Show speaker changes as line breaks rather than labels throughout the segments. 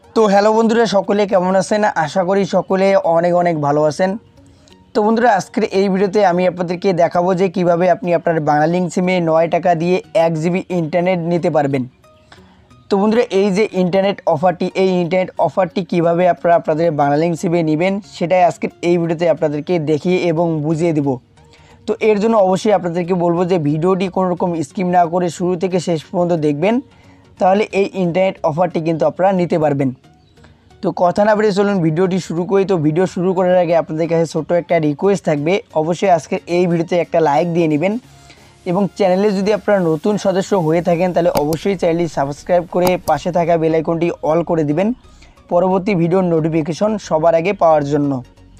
তো হ্যালো বন্ধুরা, সকলে কেমন আছেন? আশা করি সকলে অনেক অনেক ভালো আছেন। তো বন্ধুরা, আজকের এই ভিডিওতে আমি আপনাদেরকে দেখাবো যে কিভাবে আপনি আপনার বাংলালিংক সিমে 9 টাকা দিয়ে 1 জিবি ইন্টারনেট নিতে পারবেন। তো বন্ধুরা, এই যে ইন্টারনেট অফারটি কিভাবে আপনারা আপনাদের বাংলালিংক সিমে নেবেন সেটাই আজকের এই ভিডিওতে আপনাদেরকে দেখিয়ে এবং বুঝিয়ে দেব। তো এর জন্য অবশ্যই আপনাদেরকে বলবো যে ভিডিওটি কোনো রকম স্কিপ না করে শুরু থেকে শেষ পর্যন্ত দেখবেন, তাহলে এই ইন্টারনেট অফারটি কিন্তু আপনারা নিতে পারবেন। তো কথা না বেরিয়ে চলুন ভিডিওটি শুরু করি। তো ভিডিও শুরু করার আগে আপনাদের কাছে ছোট্ট একটা রিকোয়েস্ট থাকবে, অবশ্যই আজকের এই ভিডিওতে একটা লাইক দিয়ে নেবেন এবং চ্যানেলে যদি আপনারা নতুন সদস্য হয়ে থাকেন তাহলে অবশ্যই চ্যানেলটি সাবস্ক্রাইব করে পাশে থাকা বেল আইকনটি অল করে দিবেন পরবর্তী ভিডিওর নোটিফিকেশন সবার আগে পাওয়ার জন্য।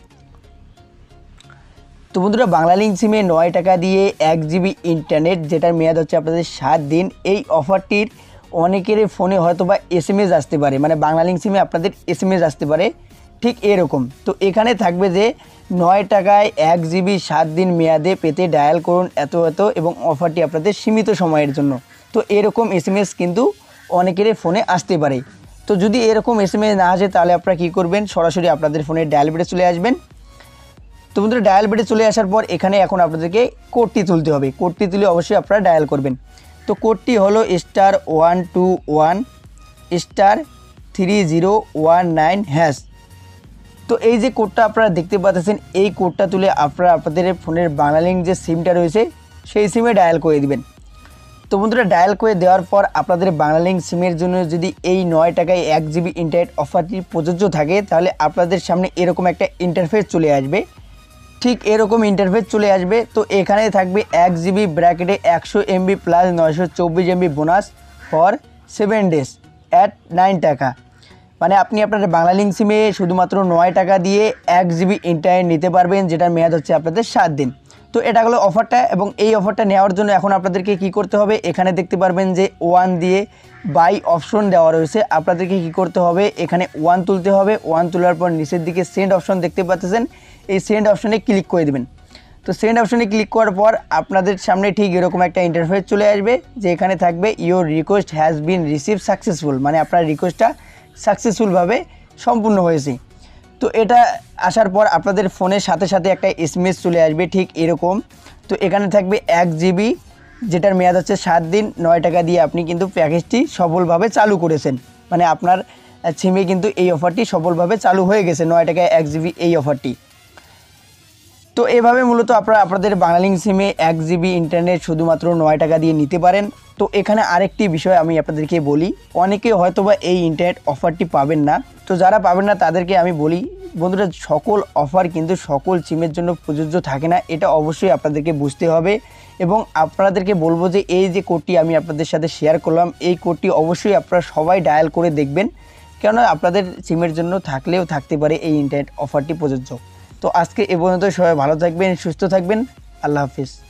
তো বন্ধুরা, বাংলালিংক সিমে 9 টাকা দিয়ে 1 জিবি ইন্টারনেট, যেটার মেয়াদ হচ্ছে আপনাদের 7 দিন। এই অফারটির অনেকের ফোনে হয়তো বা এসএমএস আসতে পারে, মানে বাংলালিংক সিমে আপনাদের এসএমএস আসতে পারে ঠিক এরকম। তো এখানে থাকবে যে 9 টাকায় 1 জিবি 7 দিন মেয়াদে পেতে ডায়াল করুন এত এত, এবং অফারটি আপনাদের সীমিত সময়ের জন্য। তো এরকম এসএমএস কিন্তু অনেকের ফোনে আসতে পারে। তো যদি এরকম এসএমএস না আসে তাহলে আপনারা কী করবেন, সরাসরি আপনাদের ফোনে ডায়াল বেডে চলে আসবেন। তো বন্ধুরা, ডায়াল বেডে চলে আসার পর এখানে এখন আপনাদেরকে কোডটি তুলতে হবে। কোডটি তুলে অবশ্যই আপনারা ডায়াল করবেন। তো কোডটি হলো *121*3019#। তো এই যে কোডটা আপনারা দেখতে পাচ্ছেন, এই কোডটা তুলে আপনারা আপনাদের ফোনের বাংলালিংক যে সিমটা রয়েছে সেই সিমে ডায়াল করে দিবেন। তো বন্ধুরা, ডায়াল করে দেওয়ার পর আপনাদের বাংলালিংক সিমের জন্য যদি এই 9 টাকায় 1 জিবি ইন্টারনেট অফারটি প্রযোজ্য থাকে তাহলে আপনাদের সামনে এরকম একটা ইন্টারফেস চলে আসবে, ঠিক এরকম ইন্টারফেস চলে আসবে। তো এখানে থাকবে 1 জিবি ব্র্যাকেটে 100 MB plus 924 MB bonus for 7 days at 9 টাকা। মানে আপনি আপনার বাংলালিংক সিমে শুধুমাত্র 9 টাকা দিয়ে 1 জিবি ইন্টারনেট নিতে পারবেন, যেটার মেয়াদ হচ্ছে আপনাদের 7 দিন। তো এটা হলো অফারটা, এবং এই অফারটা নেওয়ার জন্য এখন আপনাদেরকে কি করতে হবে, এখানে দেখতে পারবেন যে 1 দিয়ে বাই অপশন দেওয়া রয়েছে। আপনাদেরকে কি করতে হবে, এখানে 1 তুলতে হবে। 1 তোলার পর নিচের দিকে সেন্ড অপশন দেখতে পাচ্ছেন, এই সেন্ড অপশনে ক্লিক করে দেবেন। তো সেন্ড অপশনে ক্লিক করার পর আপনাদের সামনে ঠিক এরকম একটা ইন্টারফেস চলে আসবে, যে এখানে থাকবে your request has been receive successful, মানে আপনার রিকোয়েস্টটা সাকসেসফুলভাবে সম্পূর্ণ হয়েছে। তো এটা আসার পর আপনাদের ফোনের সাথে সাথে একটা এসএমএস চলে আসবে ঠিক এরকম। তো এখানে থাকবে 1 জিবি, যেটার মেয়াদ হচ্ছে 7 দিন। 9 টাকা দিয়ে আপনি কিন্তু প্যাকেজটি সফলভাবে চালু করেছেন, মানে আপনার সিমে কিন্তু এই অফারটি সফলভাবে চালু হয়ে গেছে, 9 টাকায় 1 জিবি এই অফারটি। তো এভাবে মূলত আপনারা আপনাদের বাংলালিংক সিমে 1 জিবি ইন্টারনেট শুধুমাত্র 9 টাকা দিয়ে নিতে পারেন। তো এখানে আরেকটি বিষয় আমি আপনাদেরকে বলি, অনেকে হয়তোবা এই ইন্টারনেট অফারটি পাবেন না। তো যারা পাবেন না তাদেরকে আমি বলি, বন্ধুরা, সকল অফার কিন্তু সকল সিমের জন্য প্রযোজ্য থাকে না, এটা অবশ্যই আপনাদেরকে বুঝতে হবে। এবং আপনাদেরকে বলবো যে এই যে কোডটি আমি আপনাদের সাথে শেয়ার করলাম, এই কোডটি অবশ্যই আপনারা সবাই ডায়াল করে দেখবেন, কেননা আপনাদের সিমের জন্য থাকলেও থাকতে পারে এই ইন্টারনেট অফারটি প্রযোজ্য। তো আজকে এ পর্যন্ত, সবাই ভালো থাকবেন, সুস্থ থাকবেন, আল্লাহ হাফিজ।